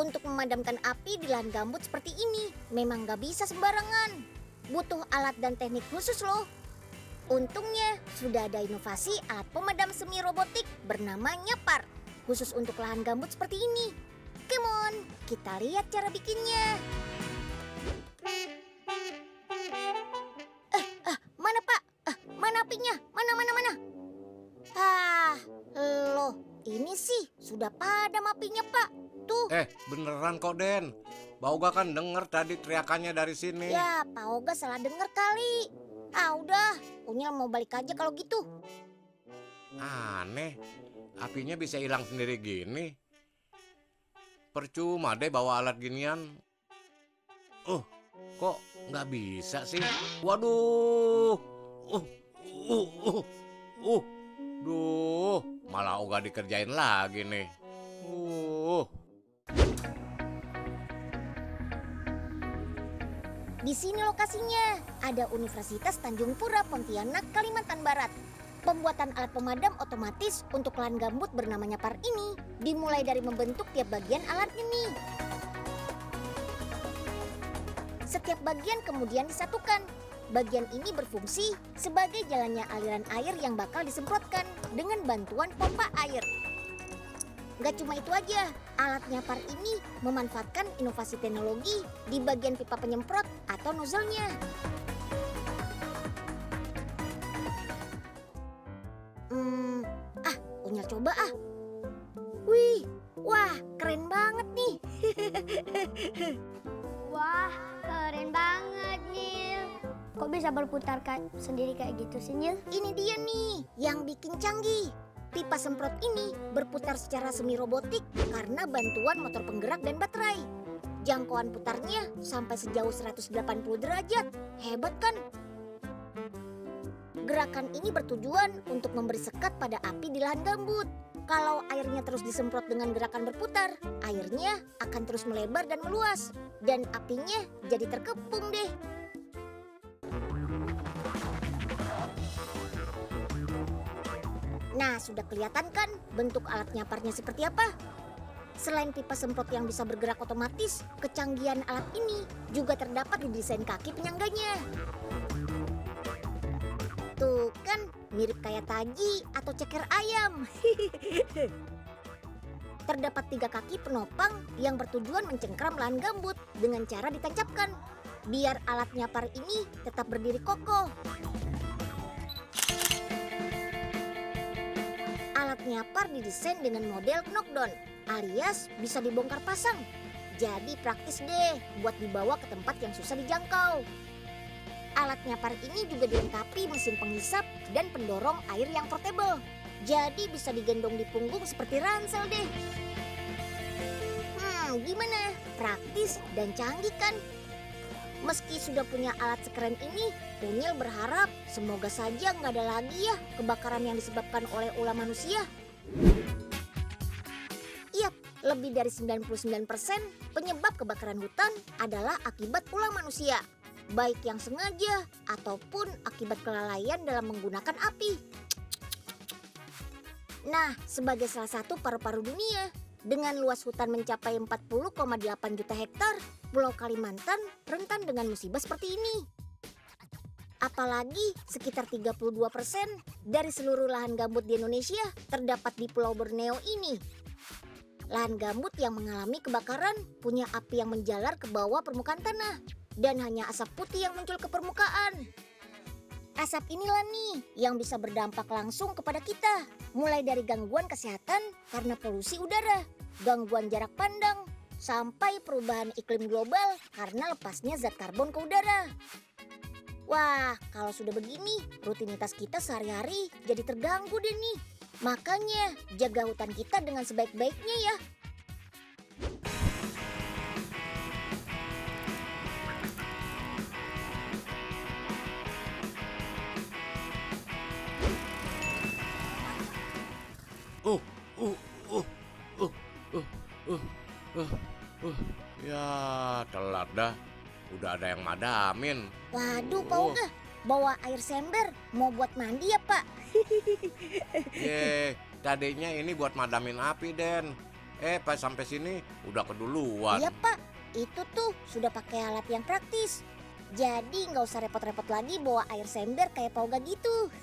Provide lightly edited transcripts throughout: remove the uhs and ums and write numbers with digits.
Untuk memadamkan api di lahan gambut seperti ini memang gak bisa sembarangan. Butuh alat dan teknik khusus loh. Untungnya sudah ada inovasi alat pemadam semi robotik bernama Nyapar, khusus untuk lahan gambut seperti ini. Come on, kita lihat cara bikinnya. Mana Pak? Mana apinya? Mana? Loh, ini sih sudah padam apinya Pak. Tuh. Beneran kok Den. Pak Oga kan denger tadi teriakannya dari sini. Ya, Pak Oga salah denger kali. Udah, Unyil mau balik aja kalau gitu. Aneh, apinya bisa hilang sendiri gini. Percuma deh bawa alat ginian. Kok nggak bisa sih? Waduh. Duh, malah Oga dikerjain lagi nih. Di sini lokasinya, ada Universitas Tanjung Pura, Pontianak, Kalimantan Barat. Pembuatan alat pemadam otomatis untuk lahan gambut bernama Nyapar ini dimulai dari membentuk tiap bagian alat ini. Setiap bagian kemudian disatukan. Bagian ini berfungsi sebagai jalannya aliran air yang bakal disemprotkan dengan bantuan pompa air. Gak cuma itu aja, alat Nyapar ini memanfaatkan inovasi teknologi di bagian pipa penyemprot atau nozzle-nya. Unyil coba Wah, keren banget nih. Wah, keren banget, Nil. Kok bisa berputar sendiri kayak gitu sih, Nil? Ini dia nih yang bikin canggih. Pipa semprot ini berputar secara semi robotik karena bantuan motor penggerak dan baterai. Jangkauan putarnya sampai sejauh 180 derajat. Hebat kan? Gerakan ini bertujuan untuk memberi sekat pada api di lahan gambut. Kalau airnya terus disemprot dengan gerakan berputar, airnya akan terus melebar dan meluas. Dan apinya jadi terkepung deh. Nah, sudah kelihatan kan bentuk alat Nyaparnya seperti apa? Selain pipa semprot yang bisa bergerak otomatis, kecanggihan alat ini juga terdapat di desain kaki penyangganya. Tuh kan, mirip kayak taji atau ceker ayam. Terdapat 3 kaki penopang yang bertujuan mencengkram lahan gambut dengan cara ditancapkan, biar alat Nyapar ini tetap berdiri kokoh. Alat Nyapar didesain dengan model knockdown, alias bisa dibongkar pasang. Jadi praktis deh buat dibawa ke tempat yang susah dijangkau. Alat Nyapar ini juga dilengkapi mesin penghisap dan pendorong air yang portable. Jadi bisa digendong di punggung seperti ransel deh. Gimana? Praktis dan canggih kan? Meski sudah punya alat sekeren ini, Unyil berharap semoga saja nggak ada lagi ya kebakaran yang disebabkan oleh ulah manusia. Yap, lebih dari 99% penyebab kebakaran hutan adalah akibat ulah manusia. Baik yang sengaja ataupun akibat kelalaian dalam menggunakan api. Nah, sebagai salah satu paru-paru dunia, dengan luas hutan mencapai 40,8 juta hektar, Pulau Kalimantan rentan dengan musibah seperti ini. Apalagi sekitar 32% dari seluruh lahan gambut di Indonesia terdapat di Pulau Borneo ini. Lahan gambut yang mengalami kebakaran punya api yang menjalar ke bawah permukaan tanah dan hanya asap putih yang muncul ke permukaan. Asap inilah nih yang bisa berdampak langsung kepada kita, mulai dari gangguan kesehatan karena polusi udara, gangguan jarak pandang, sampai perubahan iklim global karena lepasnya zat karbon ke udara. Wah, kalau sudah begini, rutinitas kita sehari-hari jadi terganggu deh nih. Makanya, jaga hutan kita dengan sebaik-baiknya ya. Ya, telat dah. Udah ada yang madamin. Waduh, Pak Oga, bawa air sember mau buat mandi ya, Pak? Tadinya ini buat madamin api, Den. Pas sampai sini udah keduluan. Iya Pak, itu tuh sudah pakai alat yang praktis. Jadi nggak usah repot-repot lagi bawa air sember kayak Pauga gitu.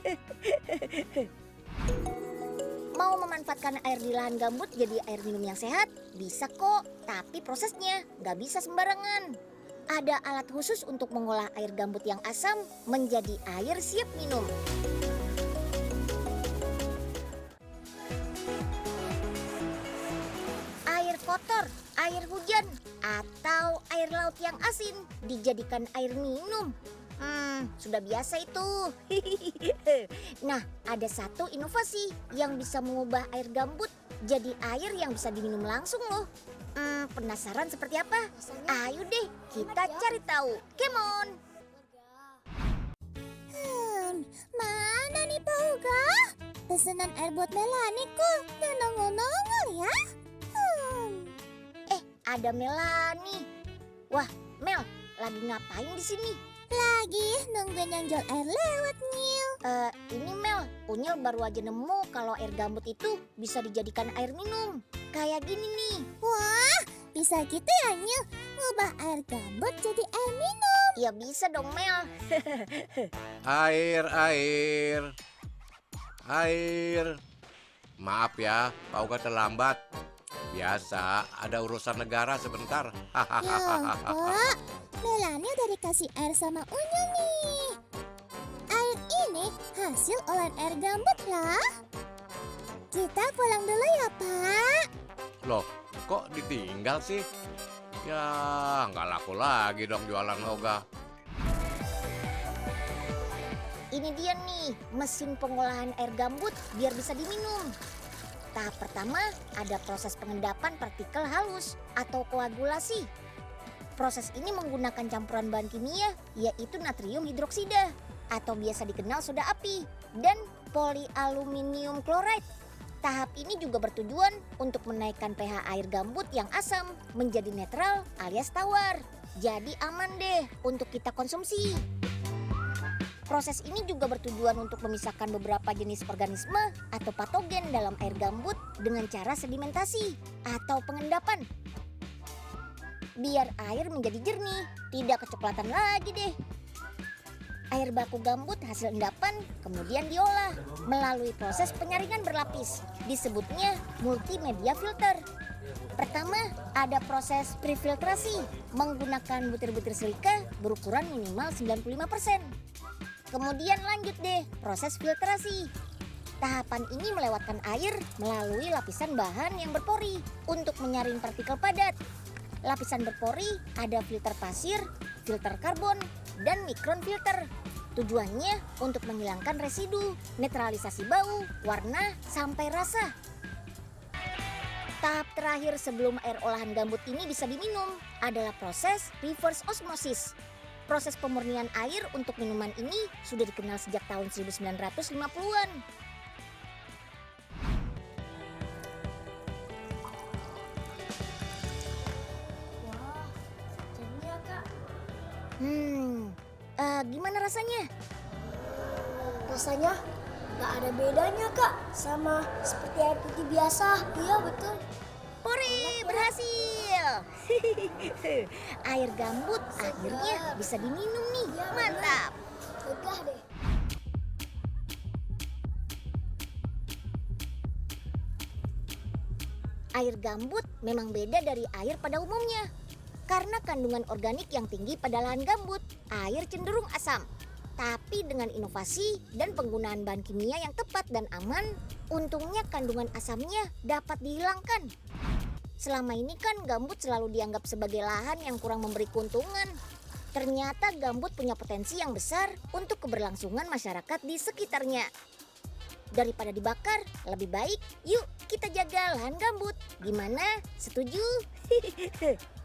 Mau memanfaatkan air di lahan gambut jadi air minum yang sehat? Bisa kok, tapi prosesnya nggak bisa sembarangan. Ada alat khusus untuk mengolah air gambut yang asam menjadi air siap minum. Air kotor, air hujan, atau air laut yang asin dijadikan air minum. Sudah biasa itu. Nah, ada satu inovasi yang bisa mengubah air gambut jadi air yang bisa diminum langsung loh. Penasaran seperti apa? Ayo deh, kita cari tahu. Come on. Mana nih Pauga? Pesanan air buat Melani kok nggak nongol-nongol ya? Ada Melani. Wah, Mel, lagi ngapain di sini? Lagi nungguin yang jual air lewat, Nyil. Ini Mel, Unyil baru aja nemu kalau air gambut itu bisa dijadikan air minum. Kayak gini nih. Wah, bisa gitu ya, Nyil? Ngubah air gambut jadi air minum. Ya bisa dong Mel. Air. Maaf ya, Pauga terlambat. Biasa, ada urusan negara sebentar. Ya, Pak. Melani udah dikasih air sama Unyil nih. Air ini hasil olahan air gambut lah. Kita pulang dulu ya, Pak. Loh, kok ditinggal sih? Ya, nggak laku lagi dong jualan Pauga. Ini dia nih, mesin pengolahan air gambut biar bisa diminum. Tahap pertama, ada proses pengendapan partikel halus atau koagulasi. Proses ini menggunakan campuran bahan kimia, yaitu natrium hidroksida atau biasa dikenal soda api dan polyaluminium chloride. Tahap ini juga bertujuan untuk menaikkan pH air gambut yang asam menjadi netral alias tawar. Jadi aman deh untuk kita konsumsi. Proses ini juga bertujuan untuk memisahkan beberapa jenis organisme atau patogen dalam air gambut dengan cara sedimentasi atau pengendapan. Biar air menjadi jernih, tidak kecoklatan lagi deh. Air baku gambut hasil endapan kemudian diolah melalui proses penyaringan berlapis. Disebutnya multimedia filter. Pertama, ada proses prefiltrasi menggunakan butir-butir silika berukuran minimal 95%. Kemudian lanjut deh proses filtrasi. Tahapan ini melewatkan air melalui lapisan bahan yang berpori untuk menyaring partikel padat. Lapisan berpori ada filter pasir, filter karbon, dan mikron filter. Tujuannya untuk menghilangkan residu, netralisasi bau, warna, sampai rasa. Tahap terakhir sebelum air olahan gambut ini bisa diminum adalah proses reverse osmosis. Proses pemurnian air untuk minuman ini sudah dikenal sejak tahun 1950-an. Wah, jernih ya Kak. Gimana rasanya? Rasanya nggak ada bedanya Kak sama seperti air putih biasa. Iya betul. Puri, berhasil. Air gambut akhirnya bisa diminum nih. Mantap. Lega deh. Air gambut memang beda dari air pada umumnya. Karena kandungan organik yang tinggi pada lahan gambut, air cenderung asam. Tapi dengan inovasi dan penggunaan bahan kimia yang tepat dan aman, untungnya kandungan asamnya dapat dihilangkan. Selama ini kan gambut selalu dianggap sebagai lahan yang kurang memberi keuntungan. Ternyata gambut punya potensi yang besar untuk keberlangsungan masyarakat di sekitarnya. Daripada dibakar, lebih baik yuk kita jaga lahan gambut. Gimana? Setuju?